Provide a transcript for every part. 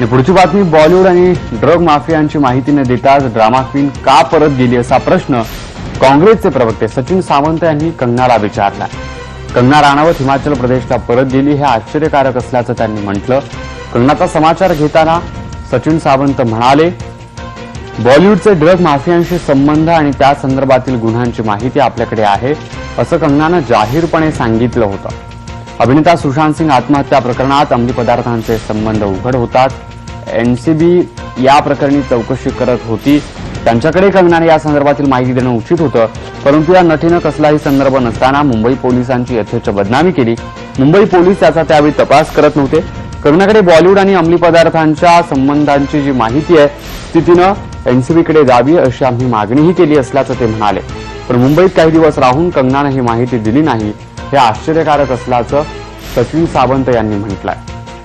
पुढची बातमी, बॉलिवूड आणि ड्रग माफियांची माहिती न देताच ड्रामा क्वीन का परत गेली असा प्रश्न काँग्रेसचे प्रवक्ते सचिन सावंत यांनी कंगनाला विचारला। कंगना राणावत हिमाचल प्रदेशला परत गेली हे आश्चर्यकारक असल्याचं त्यांनी म्हटलं। कंगनाचा समाचार घेताना सचिन सावंत म्हणाले, बॉलिवूडचे ड्रग माफियांशी संबंध आणि त्या संदर्भातील गुन्ह्यांची माहिती आपल्याकडे आहे असं कंगनानं जाहीरपणे सांगितलं होतं। अभिनेता सुशांत सिंग आत्महत्या प्रकरणात अंमली पदार्थांचे संबंध उघड होतात। एनसीबी या प्रकरणी चौकशी करत होती। त्यांच्याकडे कंगनाने या संदर्भातील माहिती देणं उचित होतं, परंतु या नटीनं कसलाही संदर्भ नसताना मुंबई पोलिसांची यथेच्छ बदनामी केली। मुंबई पोलीस त्याचा त्यावेळी तपास करत नव्हते। कंगनाकडे बॉलिवूड आणि अंमली पदार्थांच्या संबंधांची जी माहिती आहे ती तिनं एनसीबीकडे द्यावी अशी आम्ही मागणीही केली असल्याचं ते म्हणाले। पण मुंबईत काही दिवस राहून कंगनानं ही माहिती दिली नाही हे आश्चर्यकारक असल्याचं सचिन सावंत यांनी म्हटलंय।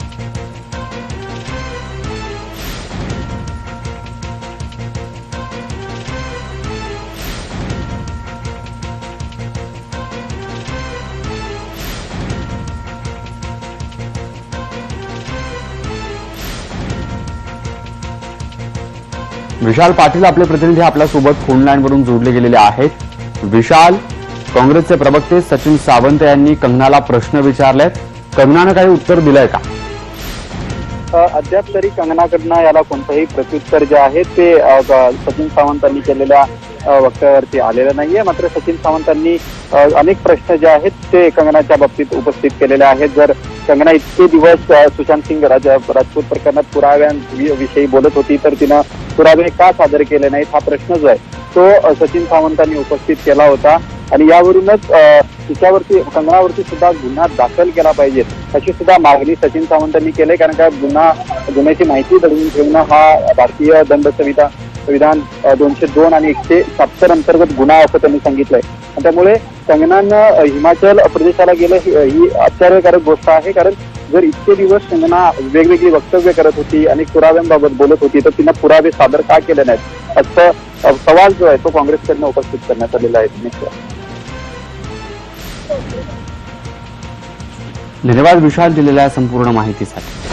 विशाल पाटील आपले प्रतिनिधी आपल्यासोबत फोन लाईनवरून जोडले गेलेले आहेत। विशाल, काँग्रेसचे प्रवक्ते सचिन सावंत यांनी कंगनाला प्रश्न विचारलेत, कंगनानं काही उत्तर दिलंय का? अद्याप तरी कंगनाकडनं याला कोणतंही प्रत्युत्तर जे आहे ते सचिन सावंतांनी केलेल्या वक्तव्यावरती आलेलं नाहीये। मात्र सचिन सावंतांनी अनेक प्रश्न जे आहेत ते कंगनाच्या बाबतीत उपस्थित केलेले आहेत। जर कंगना इतके दिवस सुशांत सिंग राजपूत प्रकरणात पुराव्यांविषयी बोलत होती तर तिनं पुरावे का सादर केले नाहीत हा प्रश्न जो आहे तो सचिन सावंतांनी उपस्थित केला होता। आणि यावरूनच तिच्यावरती कंगनावरती सुद्धा गुन्हा दाखल केला पाहिजे अशी सुद्धा मागणी सचिन सावंतांनी केली, कारण का गुन्ह्याची माहिती दडवून ठेवणं हा भारतीय दंड संहिता विधान 202 आणि 170 अंतर्गत गुन्हा असं त्यांनी सांगितलंय। त्यामुळे कंगनानं हिमाचल प्रदेशाला गेलं ही आश्चर्यकारक गोष्ट आहे, कारण जर इतके दिवस कंगना वेगवेगळी वक्तव्य करत होती आणि पुराव्यांबाबत बोलत होती तर तिनं पुरावे सादर का केले नाहीत असं सवाल जो आहे तो काँग्रेसकडनं उपस्थित करण्यात आलेला आहे। धन्यवाद विशाल दिलेल्या संपूर्ण माहितीसाठी।